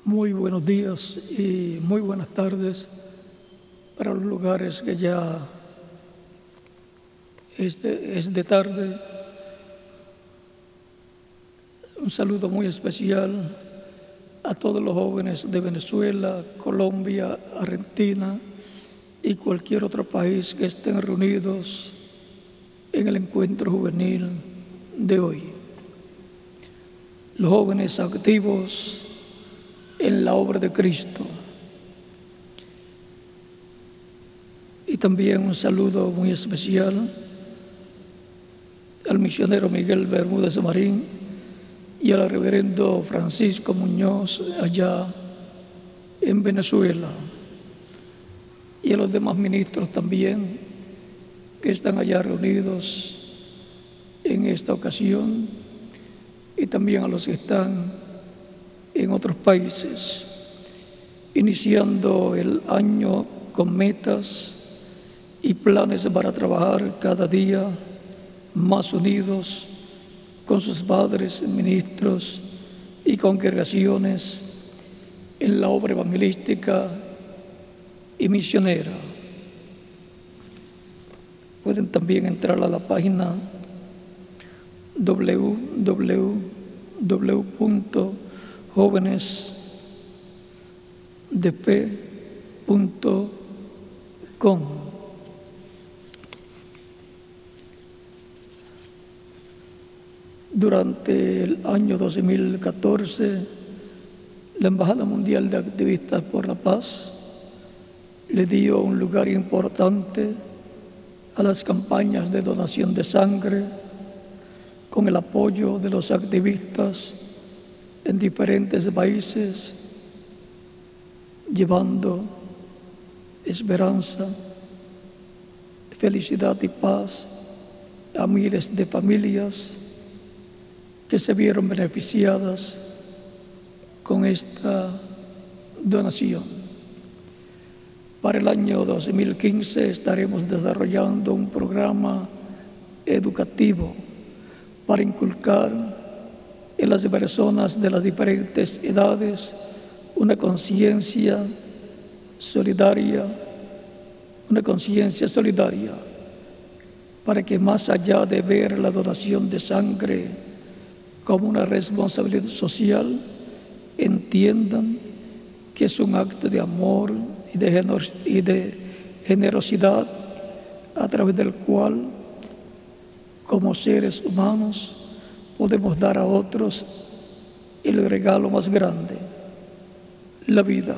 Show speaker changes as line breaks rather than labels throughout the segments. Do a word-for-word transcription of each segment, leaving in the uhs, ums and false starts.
Muy buenos días y muy buenas tardes para los lugares que ya es de, es de tarde. Un saludo muy especial a todos los jóvenes de Venezuela, Colombia, Argentina y cualquier otro país que estén reunidos en el encuentro juvenil de hoy. Los jóvenes activos en la obra de Cristo. Y también un saludo muy especial al misionero Miguel Bermúdez Marín y al reverendo Francisco Muñoz allá en Venezuela, y a los demás ministros también que están allá reunidos en esta ocasión, y también a los que están en otros países, iniciando el año con metas y planes para trabajar cada día más unidos con sus padres, ministros y congregaciones en la obra evangelística y misionera. Pueden también entrar a la página doble u doble u doble u punto jóvenes de fe punto com. Durante el año dos mil catorce, la Embajada Mundial de Activistas por la Paz le dio un lugar importante a las campañas de donación de sangre con el apoyo de los activistas en diferentes países, llevando esperanza, felicidad y paz a miles de familias que se vieron beneficiadas con esta donación. Para el año dos mil quince estaremos desarrollando un programa educativo para inculcar en las personas de las diferentes edades una conciencia solidaria, una conciencia solidaria, para que más allá de ver la donación de sangre como una responsabilidad social, entiendan que es un acto de amor y de, y de generosidad a través del cual, como seres humanos, podemos dar a otros el regalo más grande, la vida.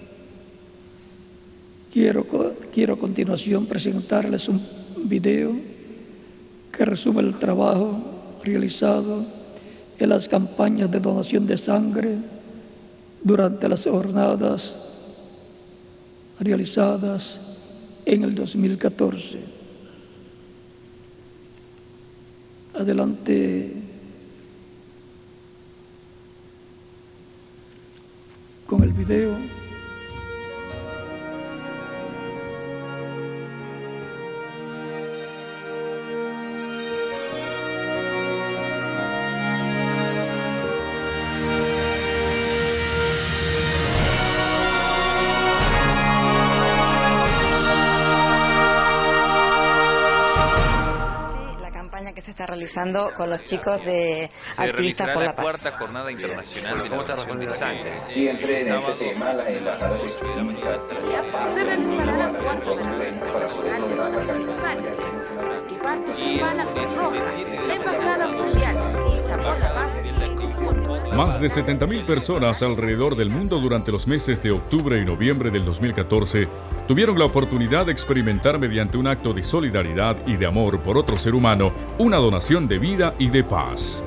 Quiero, quiero a continuación presentarles un video que resume el trabajo realizado en las campañas de donación de sangre durante las jornadas realizadas en el dos mil catorce. Adelante con el video.
Está realizando con los chicos de
Se
Activistas por la,
la
Paz.
cuarta jornada internacional de la donación de sangre.
Y entre en este tema la embajada de
ocho de la mañana.
Se realizará la cuarta internacional de donación de sangre, que participa la Cruz Roja, la Embajada Mundial Activista por la Paz en conjunto.
Más de setenta mil personas alrededor del mundo durante los meses de octubre y noviembre del dos mil catorce tuvieron la oportunidad de experimentar mediante un acto de solidaridad y de amor por otro ser humano una donación de vida y de paz.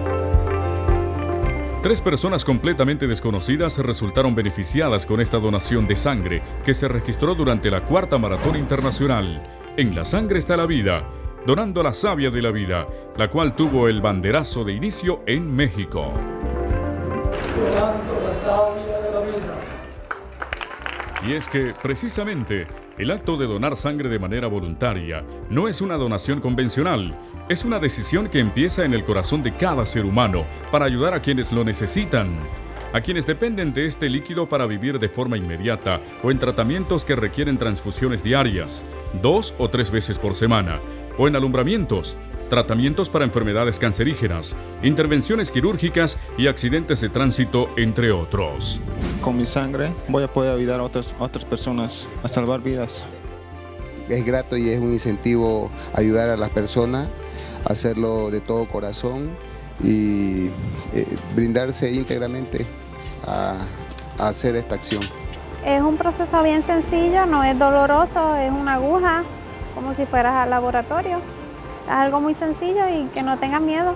Tres personas completamente desconocidas resultaron beneficiadas con esta donación de sangre que se registró durante la cuarta maratón internacional. En la sangre está la vida, donando la savia de la vida, la cual tuvo el banderazo de inicio en México.
Donando la savia de la vida.
Y es que, precisamente, el acto de donar sangre de manera voluntaria no es una donación convencional, es una decisión que empieza en el corazón de cada ser humano para ayudar a quienes lo necesitan. a quienes dependen de este líquido para vivir de forma inmediata o en tratamientos que requieren transfusiones diarias, dos o tres veces por semana, o en alumbramientos, tratamientos para enfermedades cancerígenas, intervenciones quirúrgicas y accidentes de tránsito, entre otros.
Con mi sangre voy a poder ayudar a otras, a otras personas a salvar vidas.
Es grato y es un incentivo ayudar a las personas, hacerlo de todo corazón y eh, brindarse íntegramente a, a hacer esta acción.
Es un proceso bien sencillo, no es doloroso, es una aguja, como si fueras al laboratorio. Es algo muy sencillo y que no tengan miedo.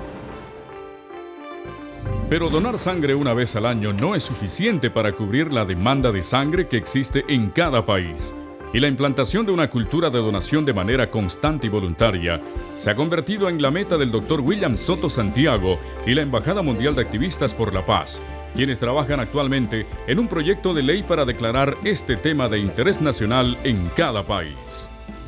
Pero donar sangre una vez al año no es suficiente para cubrir la demanda de sangre que existe en cada país. Y la implantación de una cultura de donación de manera constante y voluntaria se ha convertido en la meta del doctor William Soto Santiago y la Embajada Mundial de Activistas por la Paz, quienes trabajan actualmente en un proyecto de ley para declarar este tema de interés nacional en cada país.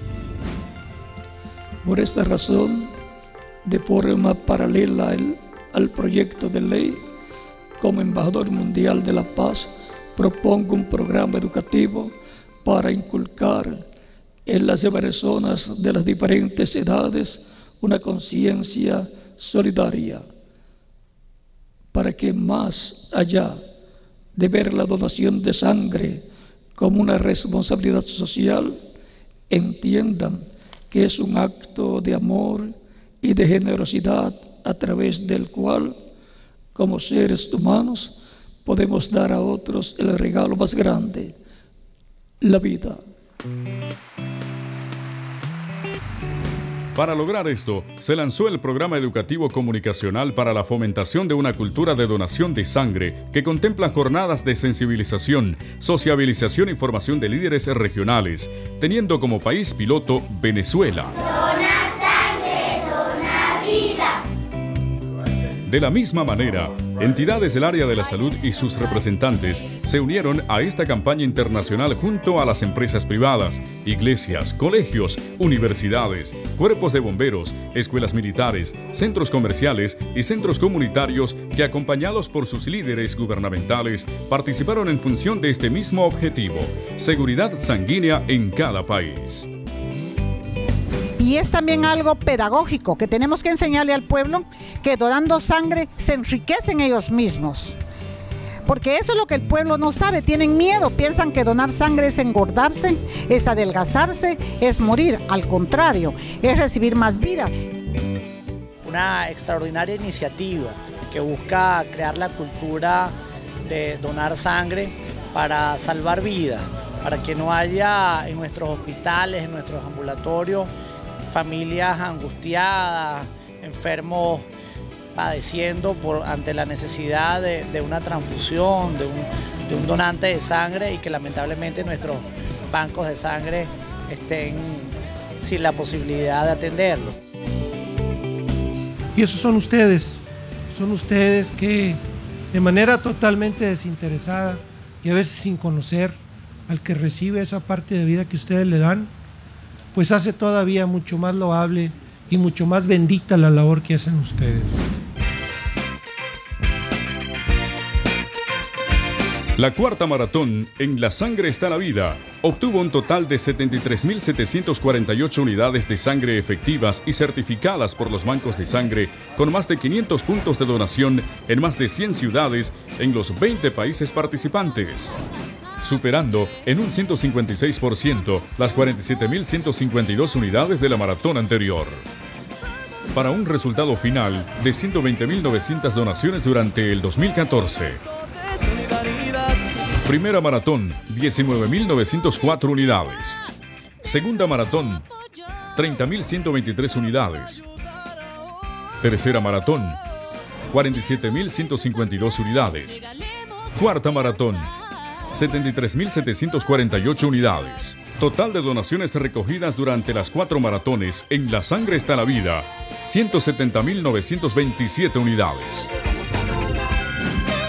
Por esta razón, de forma paralela al, al proyecto de ley, como embajador mundial de la paz, propongo un programa educativo para inculcar en las personas de las diferentes edades una conciencia solidaria, para que más allá de ver la donación de sangre como una responsabilidad social, entiendan que es un acto de amor y de generosidad a través del cual, como seres humanos, podemos dar a otros el regalo más grande, la vida.
Para lograr esto, se lanzó el programa educativo comunicacional para la fomentación de una cultura de donación de sangre que contempla jornadas de sensibilización, sociabilización y formación de líderes regionales, teniendo como país piloto Venezuela.
Dona sangre, dona vida.
De la misma manera, entidades del área de la salud y sus representantes se unieron a esta campaña internacional junto a las empresas privadas, iglesias, colegios, universidades, cuerpos de bomberos, escuelas militares, centros comerciales y centros comunitarios que, acompañados por sus líderes gubernamentales, participaron en función de este mismo objetivo: seguridad sanguínea en cada país.
Y es también algo pedagógico que tenemos que enseñarle al pueblo, que donando sangre se enriquecen ellos mismos. Porque eso es lo que el pueblo no sabe, tienen miedo, piensan que donar sangre es engordarse, es adelgazarse, es morir. Al contrario, es recibir más vidas.
Una extraordinaria iniciativa que busca crear la cultura de donar sangre para salvar vidas, para que no haya en nuestros hospitales, en nuestros ambulatorios, familias angustiadas, enfermos padeciendo por, ante la necesidad de, de una transfusión, de un, de un donante de sangre, y que lamentablemente nuestros bancos de sangre estén sin la posibilidad de atenderlo.
Y esos son ustedes, son ustedes que de manera totalmente desinteresada y a veces sin conocer al que recibe esa parte de vida que ustedes le dan, pues hace todavía mucho más loable y mucho más bendita la labor que hacen ustedes.
La cuarta maratón En la Sangre está la Vida obtuvo un total de setenta y tres mil setecientas cuarenta y ocho unidades de sangre efectivas y certificadas por los bancos de sangre, con más de quinientos puntos de donación en más de cien ciudades en los veinte países participantes, superando en un ciento cincuenta y seis por ciento las cuarenta y siete mil ciento cincuenta y dos unidades de la maratón anterior, para un resultado final de ciento veinte mil novecientas donaciones durante el dos mil catorce. Primera maratón, diecinueve mil novecientas cuatro unidades. Segunda maratón, treinta mil ciento veintitrés unidades. Tercera maratón, cuarenta y siete mil ciento cincuenta y dos unidades. Cuarta maratón, setenta y tres mil setecientas cuarenta y ocho unidades. Total de donaciones recogidas durante las cuatro maratones En la Sangre está la Vida, ciento setenta mil novecientas veintisiete unidades.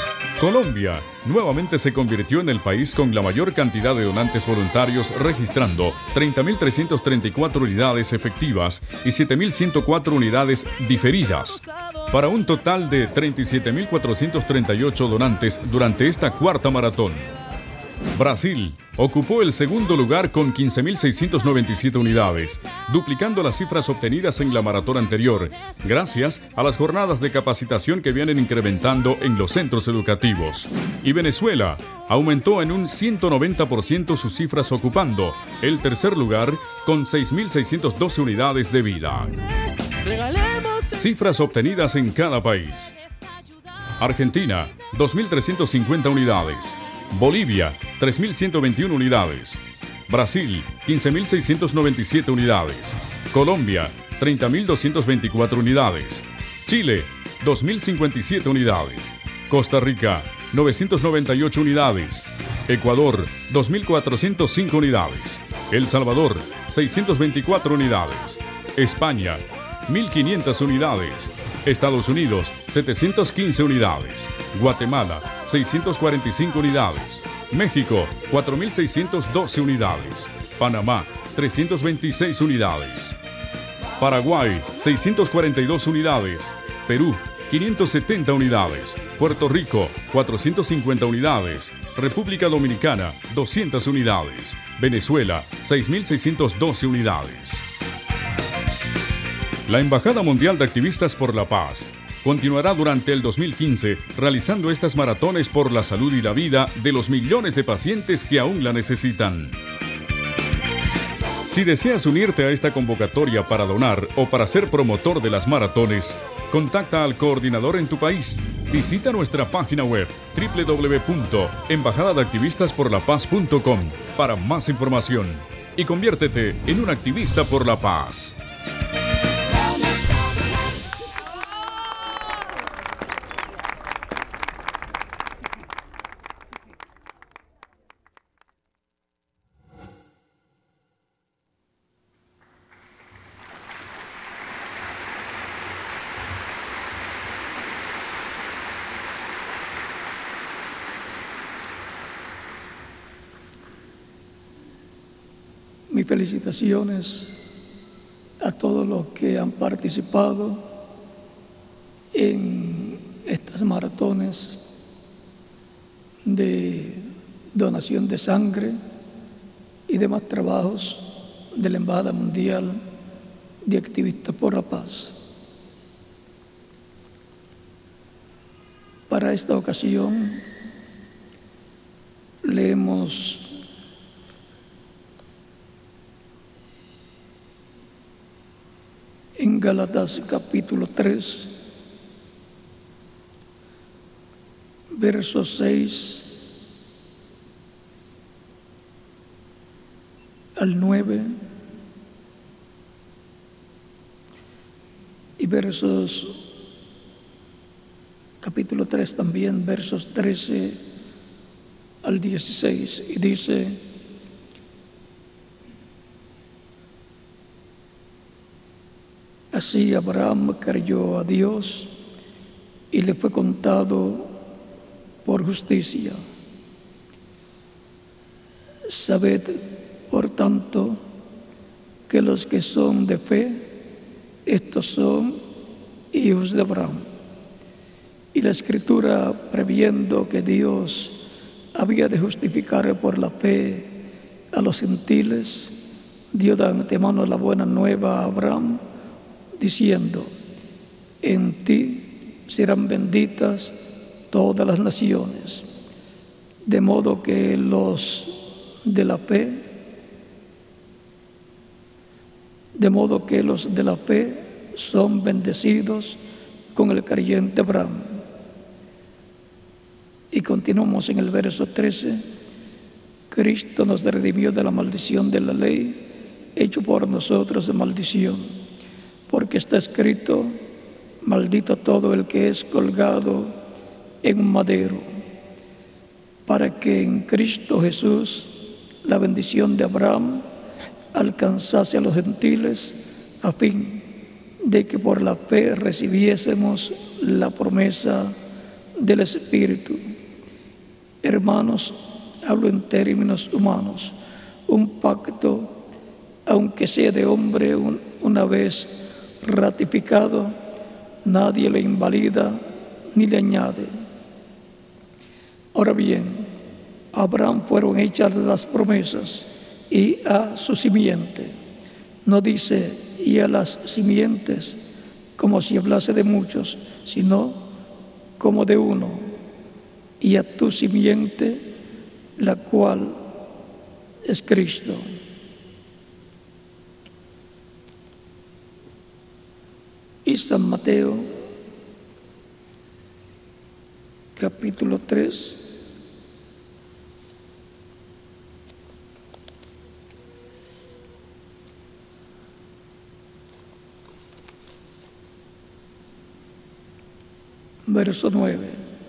Colombia nuevamente se convirtió en el país con la mayor cantidad de donantes voluntarios, registrando treinta mil trescientas treinta y cuatro unidades efectivas y siete mil ciento cuatro unidades diferidas, para un total de treinta y siete mil cuatrocientos treinta y ocho donantes durante esta cuarta maratón. Brasil ocupó el segundo lugar con quince mil seiscientas noventa y siete unidades, duplicando las cifras obtenidas en la maratón anterior, gracias a las jornadas de capacitación que vienen incrementando en los centros educativos. Y Venezuela aumentó en un ciento noventa por ciento sus cifras, ocupando el tercer lugar con seis mil seiscientas doce unidades de vida. Cifras obtenidas en cada país. Argentina, dos mil trescientas cincuenta unidades. Bolivia, tres mil ciento veintiuna unidades. Brasil, quince mil seiscientas noventa y siete unidades. Colombia, treinta mil doscientas veinticuatro unidades. Chile, dos mil cincuenta y siete unidades. Costa Rica, novecientas noventa y ocho unidades. Ecuador, dos mil cuatrocientas cinco unidades. El Salvador, seiscientas veinticuatro unidades. España, mil quinientas unidades. Estados Unidos, setecientas quince unidades. Guatemala, seiscientas cuarenta y cinco unidades. México, cuatro mil seiscientas doce unidades. Panamá, trescientas veintiséis unidades. Paraguay, seiscientas cuarenta y dos unidades. Perú, quinientas setenta unidades. Puerto Rico, cuatrocientas cincuenta unidades. República Dominicana, doscientas unidades. Venezuela, seis mil seiscientas doce unidades. La Embajada Mundial de Activistas por la Paz continuará durante el dos mil quince realizando estas maratones por la salud y la vida de los millones de pacientes que aún la necesitan. Si deseas unirte a esta convocatoria para donar o para ser promotor de las maratones, contacta al coordinador en tu país. Visita nuestra página web doble u doble u doble u punto embajada de activistas por la paz punto com para más información y conviértete en un activista por la paz.
Mis felicitaciones a todos los que han participado en estas maratones de donación de sangre y demás trabajos de la Embajada Mundial de Activistas por la Paz. Para esta ocasión leemos en Gálatas capítulo tres, versos seis al nueve y versos, capítulo tres también, versos trece al dieciséis, y dice: así Abraham creyó a Dios y le fue contado por justicia. Sabed, por tanto, que los que son de fe, estos son hijos de Abraham. Y la Escritura, previendo que Dios había de justificar por la fe a los gentiles, dio de antemano la buena nueva a Abraham, diciendo: en ti serán benditas todas las naciones. De modo que los de la fe, de modo que los de la fe son bendecidos con el creyente Abraham. Y continuamos en el verso trece: Cristo nos redimió de la maldición de la ley, hecho por nosotros de maldición. Porque está escrito: maldito todo el que es colgado en un madero, para que en Cristo Jesús la bendición de Abraham alcanzase a los gentiles, a fin de que por la fe recibiésemos la promesa del Espíritu. Hermanos, hablo en términos humanos, un pacto, aunque sea de hombre un, una vez ratificado, nadie lo invalida ni le añade. Ahora bien, a Abraham fueron hechas las promesas y a su simiente. No dice y a las simientes como si hablase de muchos, sino como de uno, y a tu simiente, la cual es Cristo. Y San Mateo, capítulo tres, verso nueve.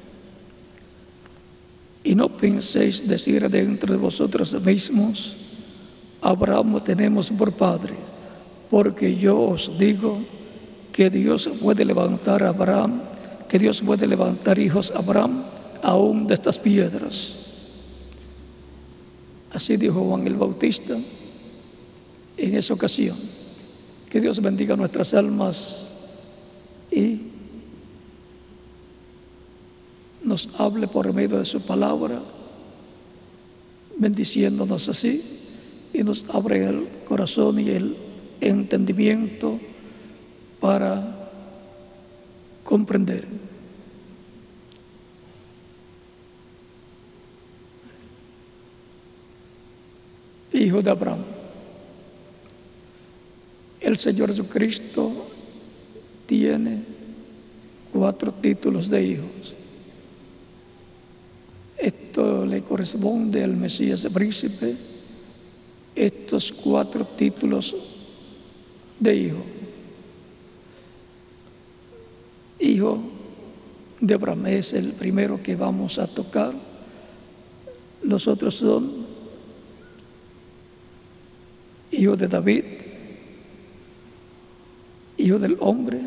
Y no penséis decir dentro de vosotros mismos, Abraham tenemos por padre, porque yo os digo que Dios puede levantar a Abraham, que Dios puede levantar hijos a Abraham aún de estas piedras. Así dijo Juan el Bautista en esa ocasión. Que Dios bendiga nuestras almas y nos hable por medio de su palabra, bendiciéndonos así, y nos abre el corazón y el entendimiento para comprender. Hijo de Abraham. El Señor Jesucristo tiene cuatro títulos de hijos. Esto le corresponde al Mesías príncipe, estos cuatro títulos de hijo. Hijo de Abraham es el primero que vamos a tocar. Los otros son hijo de David, hijo del hombre,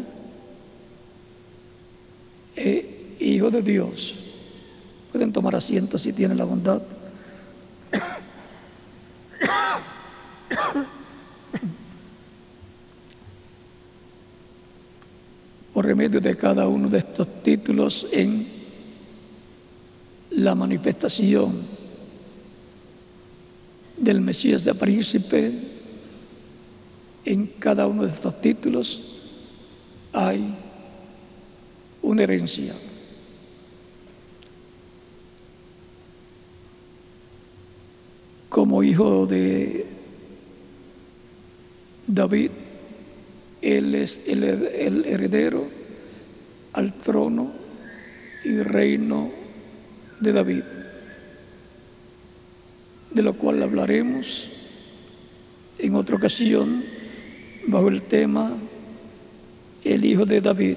e hijo de Dios. Pueden tomar asiento si tienen la bondad. Por remedio de cada uno de estos títulos en la manifestación del Mesías de príncipe, en cada uno de estos títulos hay una herencia. Como hijo de David, él es el, el heredero al trono y reino de David, de lo cual hablaremos en otra ocasión bajo el tema el hijo de David.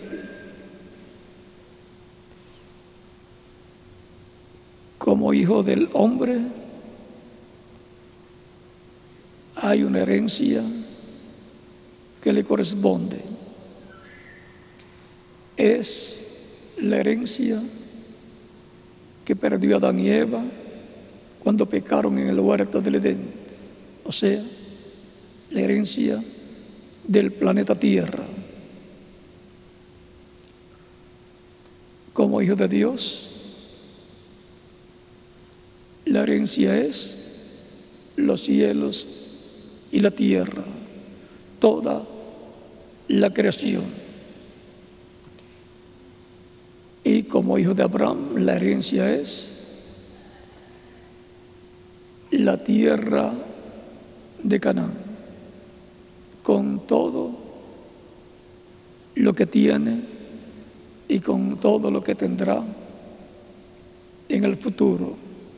Como hijo del hombre, hay una herencia que le corresponde. Es la herencia que perdió Adán y Eva cuando pecaron en el huerto del Edén, o sea, la herencia del planeta Tierra. Como hijo de Dios, la herencia es los cielos y la tierra, toda la creación. Y como hijo de Abraham, la herencia es la tierra de Canaán, con todo lo que tiene y con todo lo que tendrá en el futuro.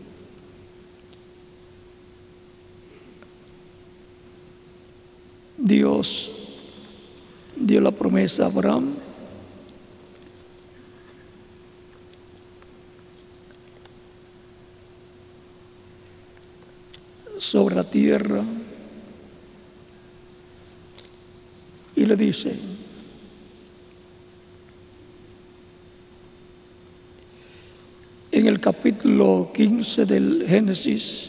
Dios dio la promesa a Abraham sobre la tierra y le dice: en el capítulo quince del Génesis,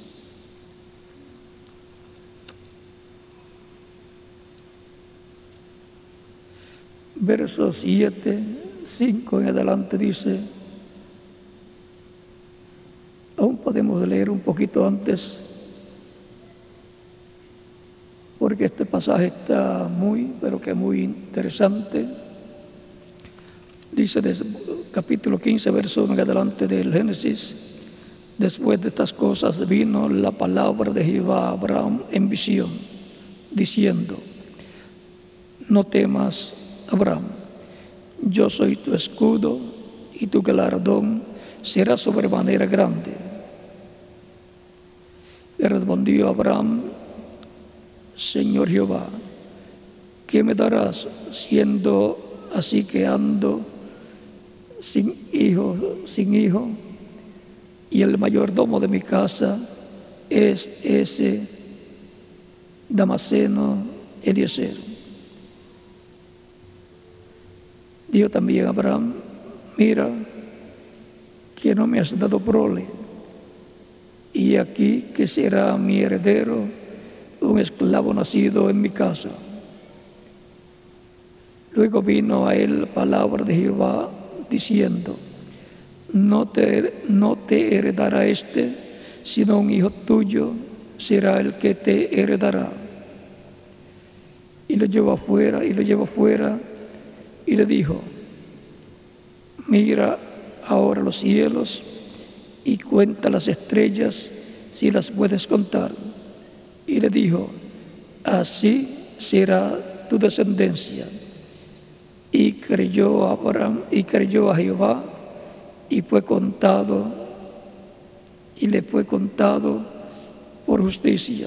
versos siete, cinco en adelante dice, aún podemos leer un poquito antes, porque este pasaje está muy, pero que muy interesante. Dice desde capítulo quince, verso uno en adelante del Génesis, después de estas cosas vino la palabra de Jehová a Abraham en visión, diciendo, no temas, Abraham, yo soy tu escudo y tu galardón será sobremanera grande. Y respondió Abraham, Señor Jehová, ¿qué me darás siendo así que ando sin hijo, sin hijo? Y el mayordomo de mi casa es ese Damaseno Eliezer. Dijo también Abraham, mira, que no me has dado prole, y aquí que será mi heredero un esclavo nacido en mi casa. Luego vino a él palabra de Jehová diciendo, no te, no te heredará este, sino un hijo tuyo será el que te heredará. Y lo llevó afuera, y lo llevó afuera, y le dijo, mira ahora los cielos y cuenta las estrellas si las puedes contar. Y le dijo, así será tu descendencia. Y creyó a Abraham, y creyó a Jehová, y fue contado, y le fue contado por justicia.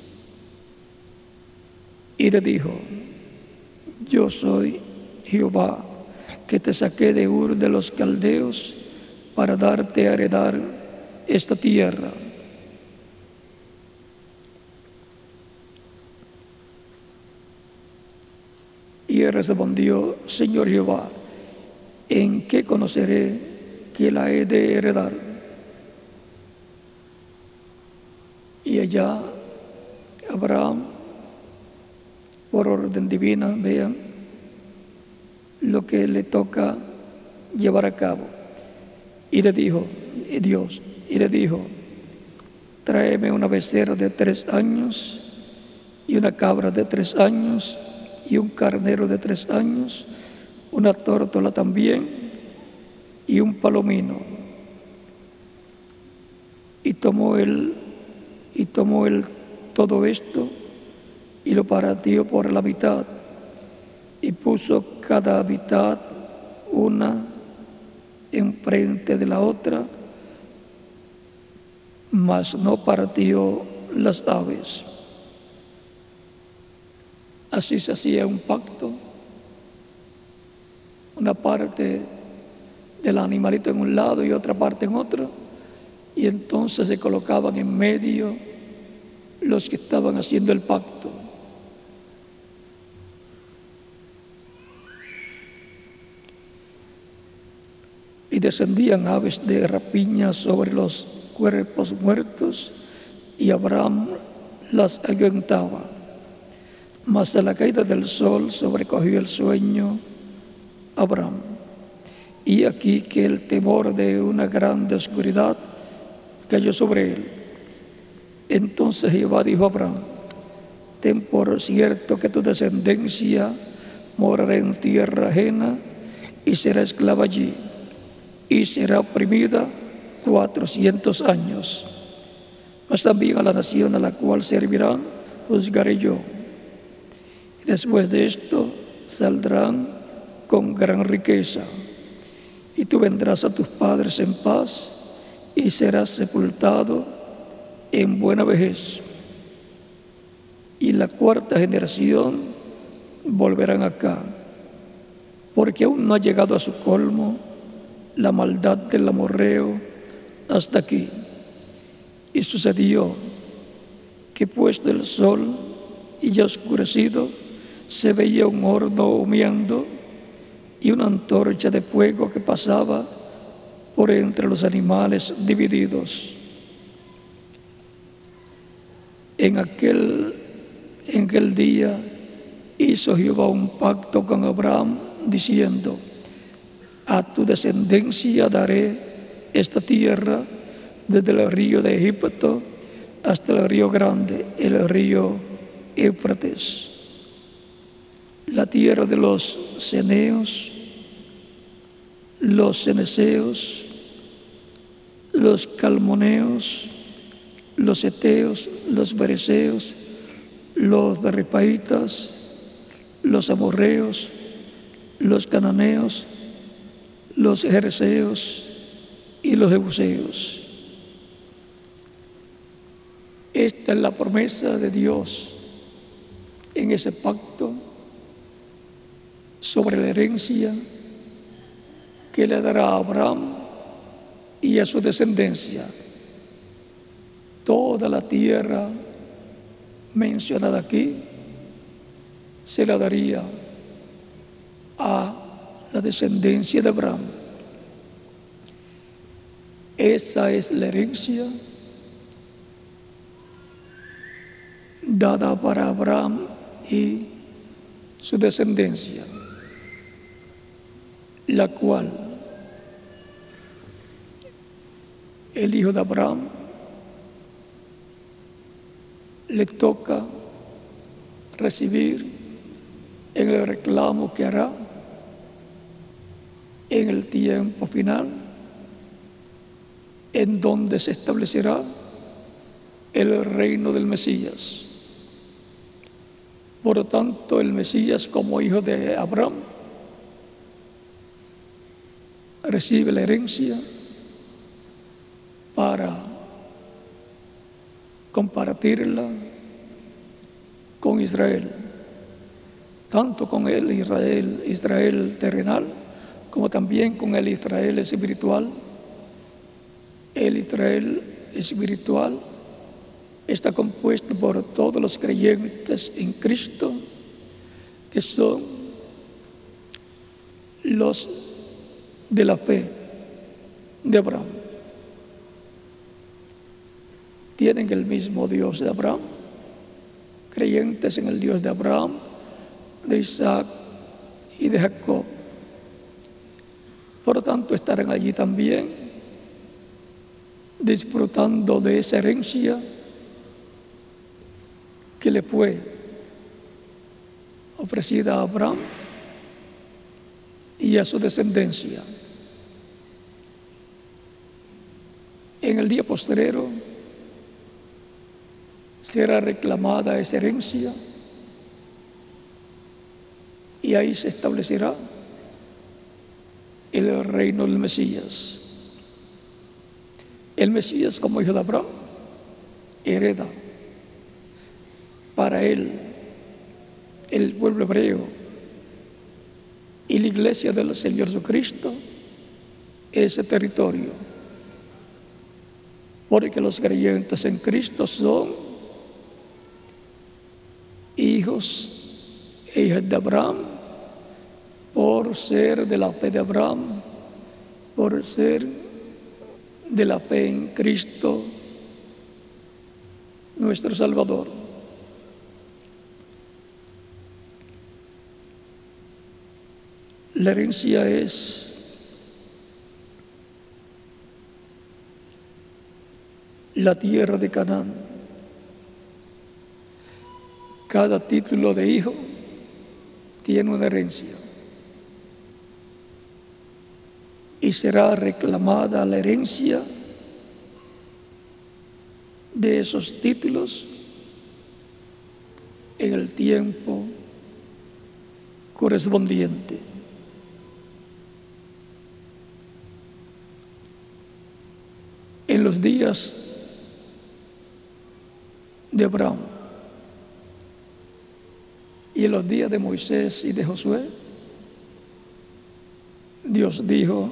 Y le dijo, yo soy Jehová, que te saqué de Ur de los Caldeos para darte a heredar esta tierra. Y él respondió, Señor Jehová, ¿en qué conoceré que la he de heredar? Y allá Abraham, por orden divina, vean, lo que le toca llevar a cabo. Y le dijo, Dios, y le dijo, tráeme una becerra de tres años, y una cabra de tres años, y un carnero de tres años, una tórtola también, y un palomino. Y tomó él, y tomó él todo esto, y lo partió por la mitad, y puso cada mitad una enfrente de la otra, mas no partió las aves. Así se hacía un pacto, una parte del animalito en un lado y otra parte en otro, y entonces se colocaban en medio los que estaban haciendo el pacto. Y descendían aves de rapiña sobre los cuerpos muertos, y Abraham las ahuyentaba. Mas a la caída del sol sobrecogió el sueño Abraham. Y aquí que el temor de una grande oscuridad cayó sobre él. Entonces Jehová dijo a Abraham, ten por cierto que tu descendencia morará en tierra ajena y será esclava allí, y será oprimida cuatrocientos años. Mas también a la nación a la cual servirán juzgaré yo. Y después de esto saldrán con gran riqueza. Y tú vendrás a tus padres en paz y serás sepultado en buena vejez. Y la cuarta generación volverán acá, porque aún no ha llegado a su colmo la maldad del amorreo hasta aquí. Y sucedió que puesto el sol y ya oscurecido, se veía un horno humeando y una antorcha de fuego que pasaba por entre los animales divididos. En aquel, en aquel día hizo Jehová un pacto con Abraham, diciendo: a tu descendencia daré esta tierra, desde el río de Egipto hasta el río grande, el río Éufrates, la tierra de los ceneos, los ceneseos, los calmoneos, los eteos, los bereseos, los repaitas, los amorreos, los cananeos, los jerseos y los jebuseos. Esta es la promesa de Dios en ese pacto sobre la herencia que le dará a Abraham y a su descendencia. Toda la tierra mencionada aquí se la daría a la descendencia de Abraham. Esa es la herencia dada para Abraham y su descendencia, la cual el hijo de Abraham le toca recibir en el reclamo que hará en el tiempo final, en donde se establecerá el reino del Mesías. Por lo tanto, el Mesías, como hijo de Abraham, recibe la herencia para compartirla con Israel, tanto con el Israel, Israel terrenal, como también con el Israel espiritual. El Israel espiritual está compuesto por todos los creyentes en Cristo, que son los de la fe de Abraham. Tienen el mismo Dios de Abraham, creyentes en el Dios de Abraham, de Isaac y de Jacob. Por lo tanto, estarán allí también disfrutando de esa herencia que le fue ofrecida a Abraham y a su descendencia. En el día postrero será reclamada esa herencia y ahí se establecerá el reino del Mesías. El Mesías, como hijo de Abraham, hereda para él, el pueblo hebreo y la iglesia del Señor Jesucristo, ese territorio, porque los creyentes en Cristo son hijos e hijas de Abraham, por ser de la fe de Abraham, por ser de la fe en Cristo, nuestro Salvador. La herencia es la tierra de Canaán. Cada título de hijo tiene una herencia y será reclamada la herencia de esos títulos en el tiempo correspondiente. En los días de Abraham y en los días de Moisés y de Josué, Dios dijo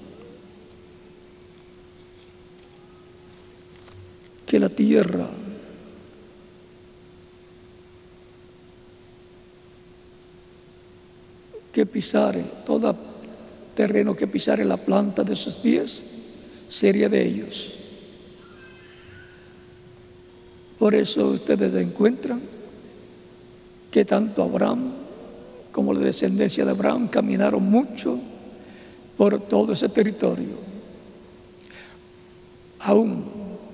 que la tierra que pisare, toda terreno que pisare la planta de sus pies sería de ellos. Por eso ustedes encuentran que tanto Abraham como la descendencia de Abraham caminaron mucho por todo ese territorio. Aún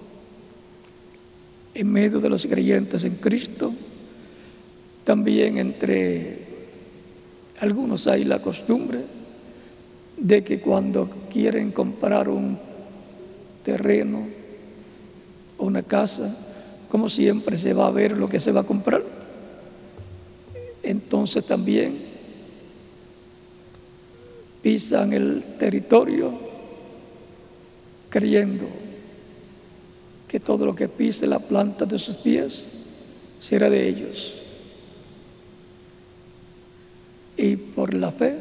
en medio de los creyentes en Cristo, también entre algunos hay la costumbre de que cuando quieren comprar un terreno o una casa, como siempre se va a ver lo que se va a comprar. Entonces también pisan el territorio creyendo que todo lo que pise la planta de sus pies será de ellos. Y por la fe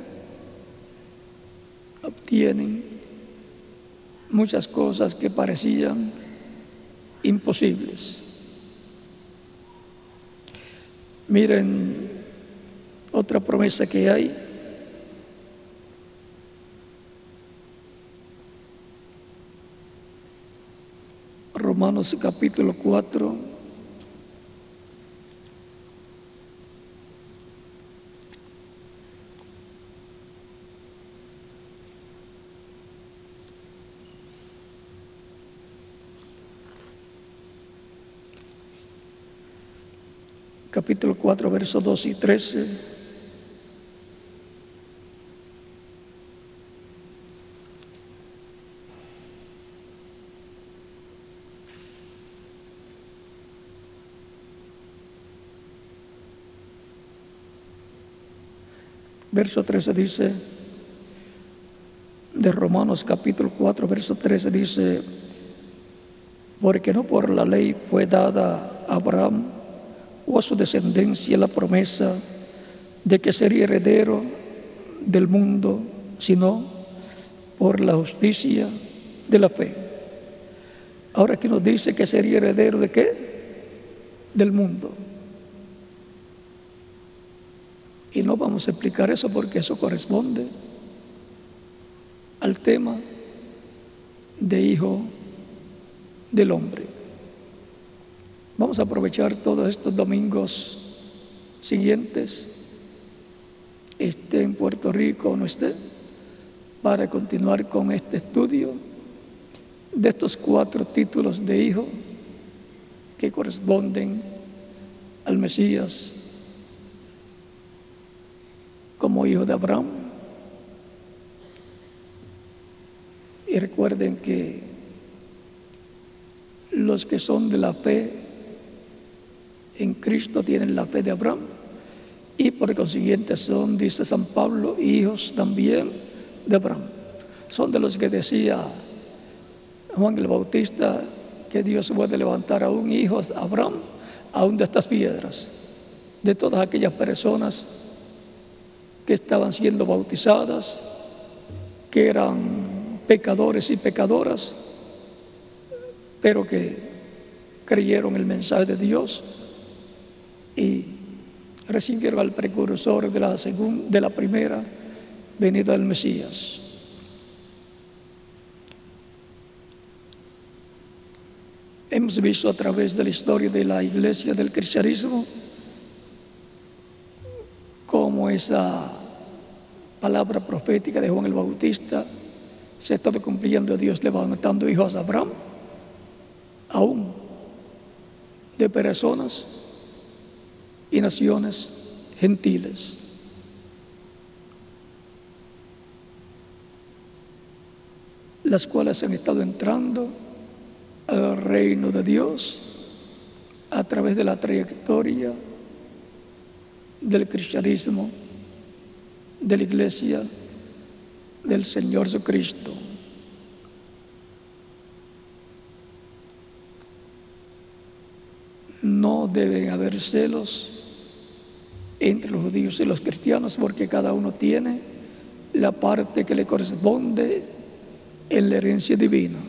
obtienen muchas cosas que parecían imposibles. Miren otra promesa que hay. Romanos capítulo cuatro, capítulo cuatro, versos doce y trece. Verso trece dice, de Romanos capítulo cuatro, verso trece dice, porque no por la ley fue dada a Abraham o a su descendencia la promesa de que sería heredero del mundo, sino por la justicia de la fe. Ahora aquí nos dice que sería heredero de qué? Del mundo. Y no vamos a explicar eso porque eso corresponde al tema de hijo del hombre. Vamos a aprovechar todos estos domingos siguientes, esté en Puerto Rico o no esté, para continuar con este estudio de estos cuatro títulos de hijo que corresponden al Mesías como hijo de Abraham. Y recuerden que los que son de la fe en Cristo tienen la fe de Abraham y por consiguiente son, dice San Pablo, hijos también de Abraham. Son de los que decía Juan el Bautista que Dios puede levantar a un hijo de Abraham aún de estas piedras, de todas aquellas personas que estaban siendo bautizadas, que eran pecadores y pecadoras, pero que creyeron el mensaje de Dios y recibieron al precursor de la, segunda, de la primera venida del Mesías. Hemos visto a través de la historia de la iglesia del cristianismo cómo esa palabra profética de Juan el Bautista se ha estado cumpliendo, Dios levantando hijos a Abraham, aún de personas y naciones gentiles. Las cuales han estado entrando al reino de Dios a través de la trayectoria del cristianismo, de la iglesia del Señor Jesucristo. No deben haber celos entre los judíos y los cristianos porque cada uno tiene la parte que le corresponde en la herencia divina.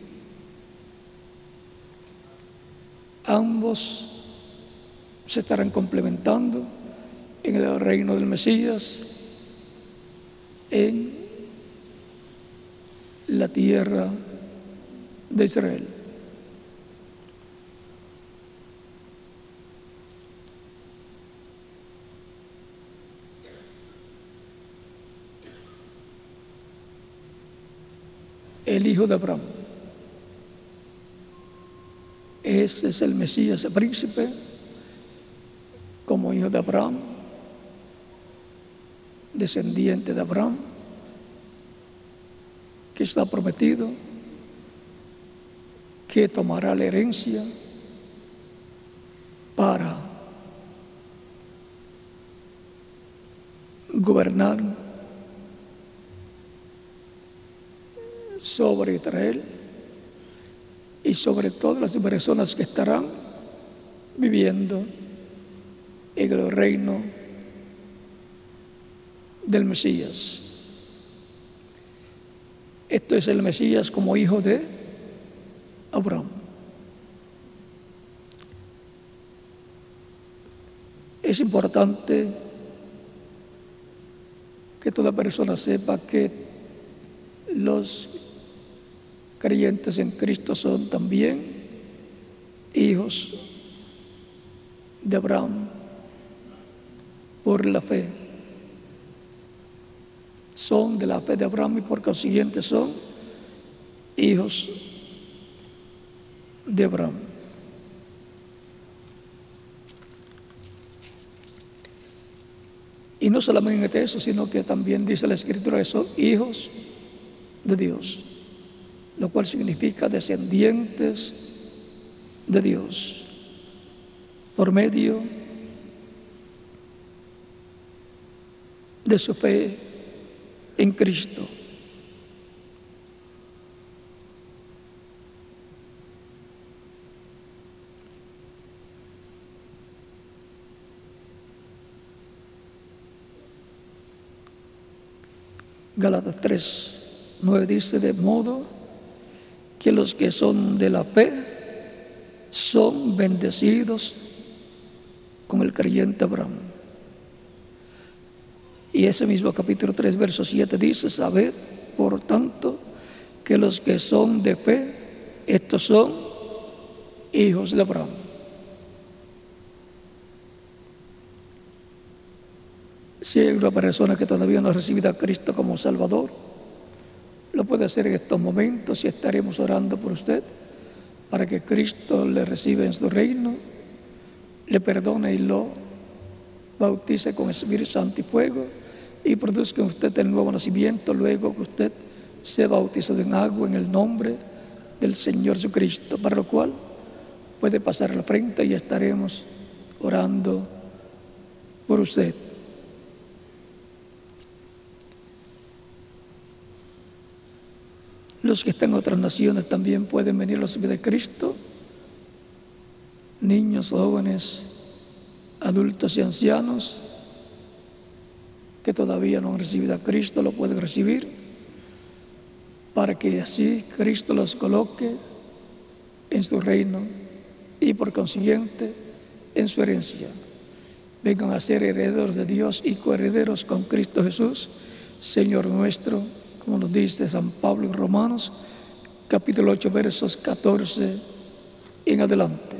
Ambos se estarán complementando en el reino del Mesías, en la tierra de Israel. El hijo de Abraham. Ese es el Mesías, el príncipe, como hijo de Abraham, descendiente de Abraham, que está prometido, que tomará la herencia para gobernar sobre Israel y sobre todas las personas que estarán viviendo en el reino del Mesías. Esto es el Mesías como hijo de Abraham. Es importante que toda persona sepa que los creyentes en Cristo son también hijos de Abraham por la fe. Son de la fe de Abraham y por consiguiente son hijos de Abraham. Y no solamente eso, sino que también dice la Escritura que son hijos de Dios, lo cual significa descendientes de Dios por medio de su fe en Cristo. Gálatas tres, nueve dice: de modo que los que son de la fe son bendecidos con el creyente Abraham. Y ese mismo capítulo tres, verso siete dice: sabed, por tanto, que los que son de fe, estos son hijos de Abraham. Si hay una persona que todavía no ha recibido a Cristo como Salvador, lo puede hacer en estos momentos y estaremos orando por usted para que Cristo le reciba en su reino, le perdone y lo bautice con Espíritu Santo y fuego y produzca en usted el nuevo nacimiento luego que usted sea bautizado en agua en el nombre del Señor Jesucristo, para lo cual puede pasar a la frente y estaremos orando por usted. Los que están en otras naciones también pueden venir a los pies de Cristo. Niños, jóvenes, adultos y ancianos que todavía no han recibido a Cristo lo pueden recibir, para que así Cristo los coloque en su reino y por consiguiente en su herencia. Vengan a ser herederos de Dios y coherederos con Cristo Jesús, Señor nuestro, como nos dice San Pablo en Romanos, capítulo ocho, versos catorce en adelante.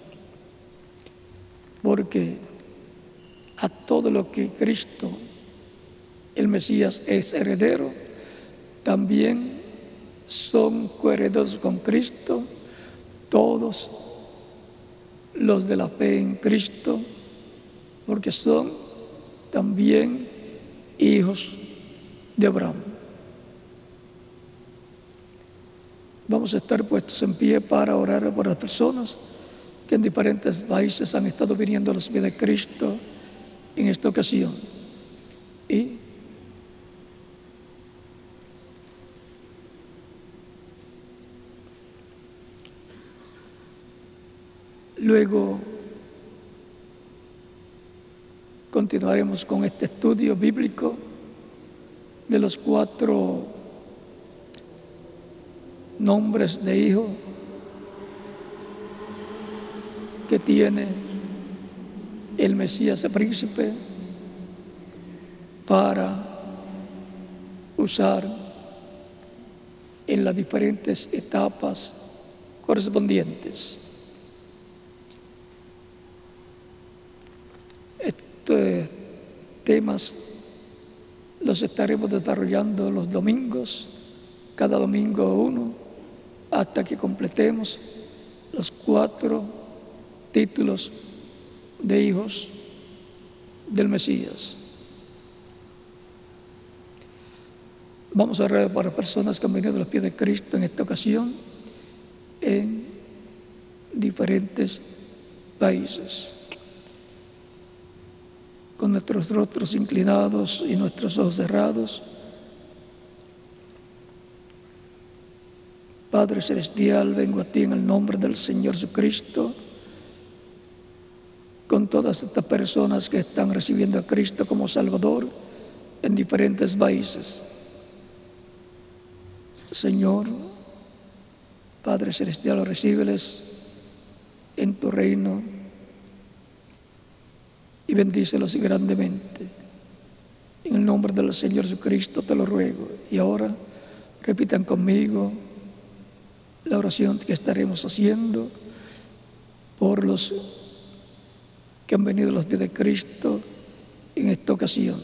Porque a todo lo que Cristo, el Mesías, es heredero, también son coherederos con Cristo todos los de la fe en Cristo, porque son también hijos de Abraham. Vamos a estar puestos en pie para orar por las personas que en diferentes países han estado viniendo a los pies de Cristo en esta ocasión. Y luego continuaremos con este estudio bíblico de los cuatro nombres de hijo que tiene el Mesías, el príncipe, para usar en las diferentes etapas correspondientes. Estos temas los estaremos desarrollando los domingos, cada domingo uno, hasta que completemos los cuatro títulos de hijos del Mesías. Vamos a orar para personas que han venido a los pies de Cristo en esta ocasión en diferentes países. Con nuestros rostros inclinados y nuestros ojos cerrados, Padre Celestial, vengo a ti en el nombre del Señor Jesucristo, con todas estas personas que están recibiendo a Cristo como Salvador en diferentes países. Señor, Padre Celestial, recíbeles en tu reino y bendícelos grandemente. En el nombre del Señor Jesucristo te lo ruego. Y ahora repitan conmigo la oración que estaremos haciendo por los que han venido a los pies de Cristo en esta ocasión.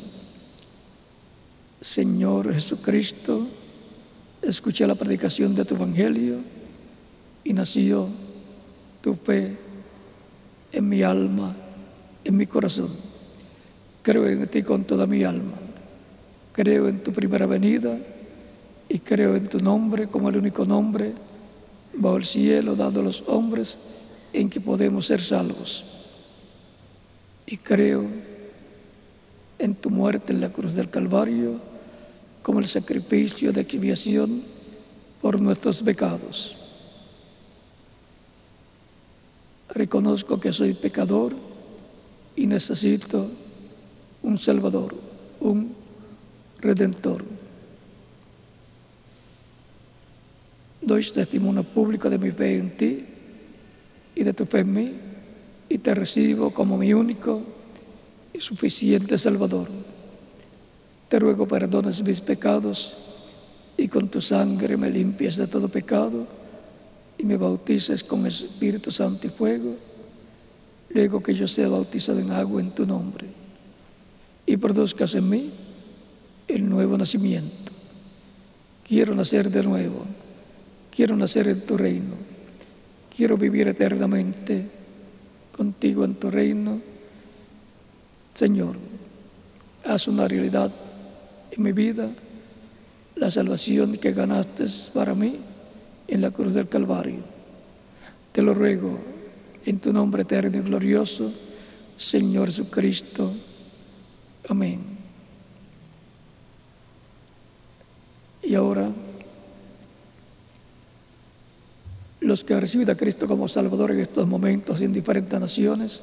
Señor Jesucristo, escuché la predicación de tu Evangelio y nació tu fe en mi alma, en mi corazón. Creo en ti con toda mi alma. Creo en tu primera venida y creo en tu nombre como el único nombre bajo el cielo dado a los hombres en que podemos ser salvos. Y creo en tu muerte en la cruz del Calvario como el sacrificio de expiación por nuestros pecados. Reconozco que soy pecador y necesito un Salvador, un Redentor. Doy testimonio público de mi fe en ti y de tu fe en mí, y te recibo como mi único y suficiente Salvador. Te ruego perdones mis pecados y con tu sangre me limpies de todo pecado y me bautices con Espíritu Santo y fuego, luego que yo sea bautizado en agua en tu nombre, y produzcas en mí el nuevo nacimiento. Quiero nacer de nuevo, quiero nacer en tu reino, quiero vivir eternamente contigo en tu reino. Señor, haz una realidad en mi vida la salvación que ganaste para mí en la cruz del Calvario. Te lo ruego en tu nombre eterno y glorioso, Señor Jesucristo. Amén. Y ahora, los que han recibido a Cristo como Salvador en estos momentos en diferentes naciones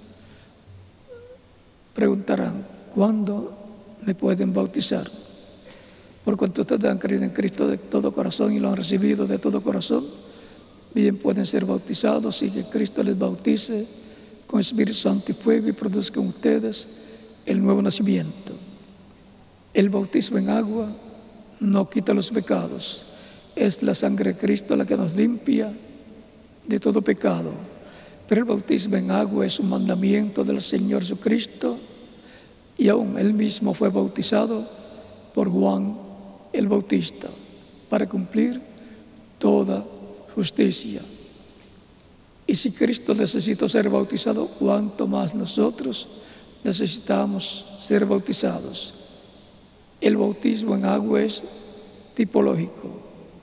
preguntarán: ¿cuándo me pueden bautizar? Por cuanto ustedes han creído en Cristo de todo corazón y lo han recibido de todo corazón, bien pueden ser bautizados y que Cristo les bautice con Espíritu Santo y fuego y produzca en ustedes el nuevo nacimiento. El bautismo en agua no quita los pecados. Es la sangre de Cristo la que nos limpia de todo pecado. Pero el bautismo en agua es un mandamiento del Señor Jesucristo, y aún Él mismo fue bautizado por Juan el Bautista para cumplir toda justicia. Y si Cristo necesitó ser bautizado, ¿cuánto más nosotros necesitamos ser bautizados? El bautismo en agua es tipológico.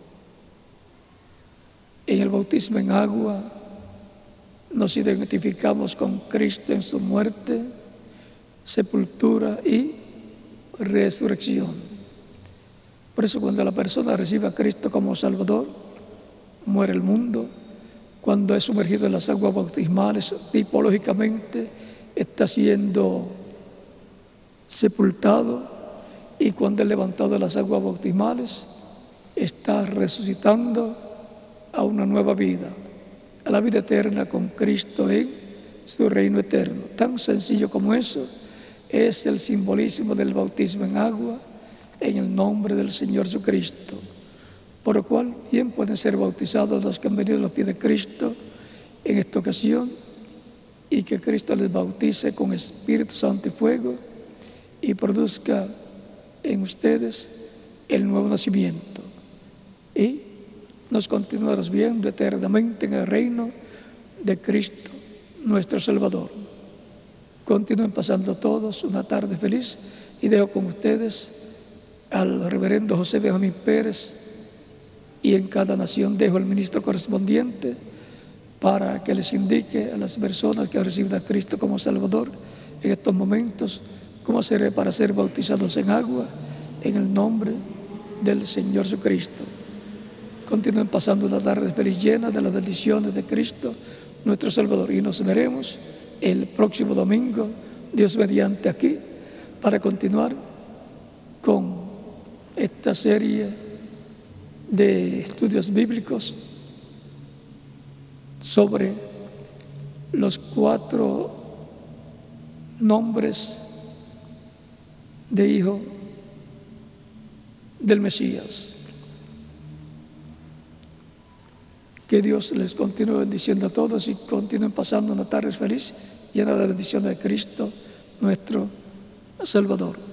En el bautismo en agua nos identificamos con Cristo en su muerte, sepultura y resurrección. Por eso cuando la persona recibe a Cristo como Salvador, muere el mundo. Cuando es sumergido en las aguas bautismales, tipológicamente está siendo sepultado, y cuando es levantado de las aguas bautismales, está resucitando a una nueva vida, a la vida eterna con Cristo en su reino eterno. Tan sencillo como eso es el simbolismo del bautismo en agua en el nombre del Señor Jesucristo. por lo cual bien pueden ser bautizados los que han venido a los pies de Cristo en esta ocasión, y que Cristo les bautice con Espíritu Santo y fuego y produzca en ustedes el nuevo nacimiento, y nos continuaremos viendo eternamente en el reino de Cristo nuestro Salvador. Continúen pasando todos una tarde feliz, y dejo con ustedes al reverendo José Benjamín Pérez, y en cada nación dejo al ministro correspondiente para que les indique a las personas que han recibido a Cristo como Salvador en estos momentos cómo hacer para ser bautizados en agua en el nombre del Señor Jesucristo. Continúen pasando una tarde feliz llena de las bendiciones de Cristo nuestro Salvador, y nos veremos el próximo domingo, Dios mediante, aquí para continuar con esta serie de estudios bíblicos sobre los cuatro nombres de hijo del Mesías. Que Dios les continúe bendiciendo a todos y continúen pasando una tarde feliz llena de bendiciones de Cristo, nuestro Salvador.